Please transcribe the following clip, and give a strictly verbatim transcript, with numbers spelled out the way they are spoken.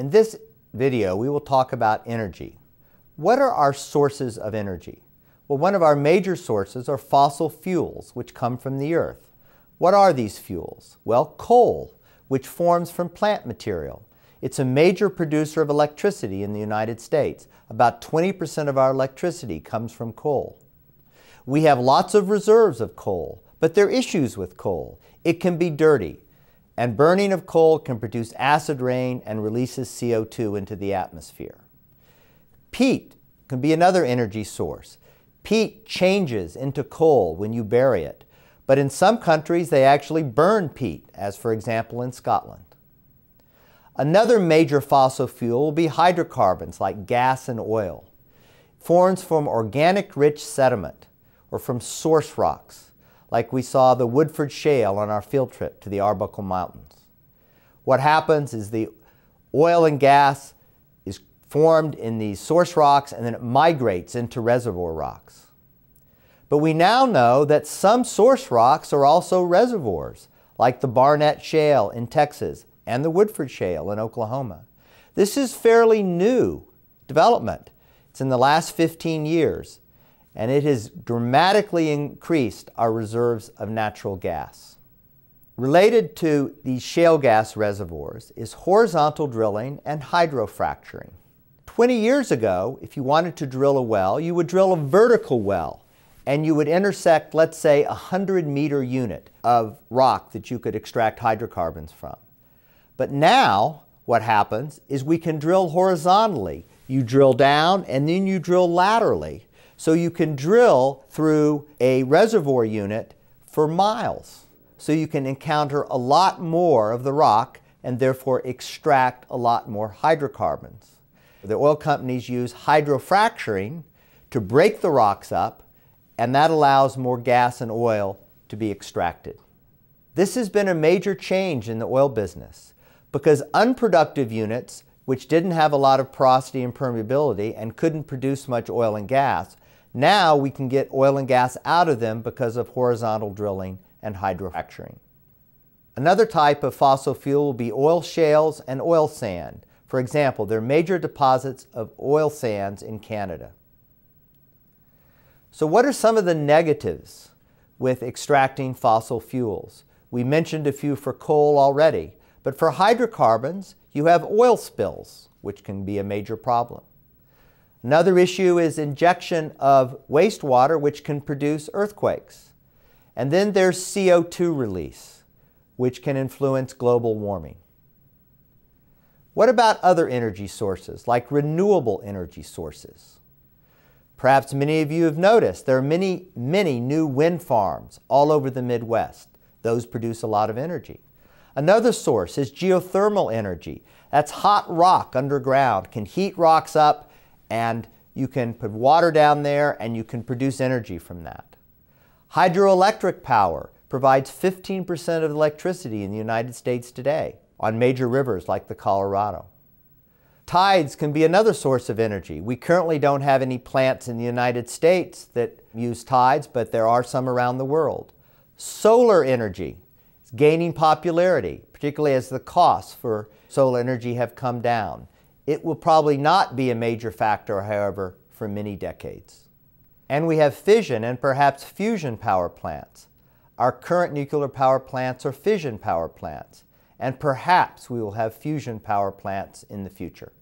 In this video, we will talk about energy. What are our sources of energy? Well, one of our major sources are fossil fuels, which come from the earth. What are these fuels? Well, coal, which forms from plant material. It's a major producer of electricity in the United States. About twenty percent of our electricity comes from coal. We have lots of reserves of coal, but there are issues with coal. It can be dirty, and burning of coal can produce acid rain and releases C O two into the atmosphere. Peat can be another energy source. Peat changes into coal when you bury it, but in some countries they actually burn peat, as for example in Scotland. Another major fossil fuel will be hydrocarbons like gas and oil. It forms from organic rich sediment or from source rocks, like we saw the Woodford Shale on our field trip to the Arbuckle Mountains. What happens is the oil and gas is formed in these source rocks and then it migrates into reservoir rocks. But we now know that some source rocks are also reservoirs, like the Barnett Shale in Texas and the Woodford Shale in Oklahoma. This is fairly new development. It's in the last fifteen years, and it has dramatically increased our reserves of natural gas. Related to these shale gas reservoirs is horizontal drilling and hydrofracturing. twenty years ago, if you wanted to drill a well, you would drill a vertical well, and you would intersect, let's say, a hundred meter unit of rock that you could extract hydrocarbons from. But now, what happens is we can drill horizontally. You drill down and then you drill laterally. So you can drill through a reservoir unit for miles. So you can encounter a lot more of the rock and therefore extract a lot more hydrocarbons. The oil companies use hydrofracturing to break the rocks up, and that allows more gas and oil to be extracted. This has been a major change in the oil business, because unproductive units, which didn't have a lot of porosity and permeability and couldn't produce much oil and gas, now we can get oil and gas out of them because of horizontal drilling and hydrofracturing. Another type of fossil fuel will be oil shales and oil sand. For example, there are major deposits of oil sands in Canada. So what are some of the negatives with extracting fossil fuels? We mentioned a few for coal already. But for hydrocarbons, you have oil spills, which can be a major problem. Another issue is injection of wastewater, which can produce earthquakes. And then there's C O two release, which can influence global warming. What about other energy sources, like renewable energy sources? Perhaps many of you have noticed there are many, many new wind farms all over the Midwest. Those produce a lot of energy. Another source is geothermal energy. That's hot rock underground, can heat rocks up, and you can put water down there and you can produce energy from that. Hydroelectric power provides fifteen percent of electricity in the United States today on major rivers like the Colorado. Tides can be another source of energy. We currently don't have any plants in the United States that use tides, but there are some around the world. Solar energy gaining popularity, particularly as the costs for solar energy have come down. It will probably not be a major factor, however, for many decades. And we have fission and perhaps fusion power plants. Our current nuclear power plants are fission power plants, and perhaps we will have fusion power plants in the future.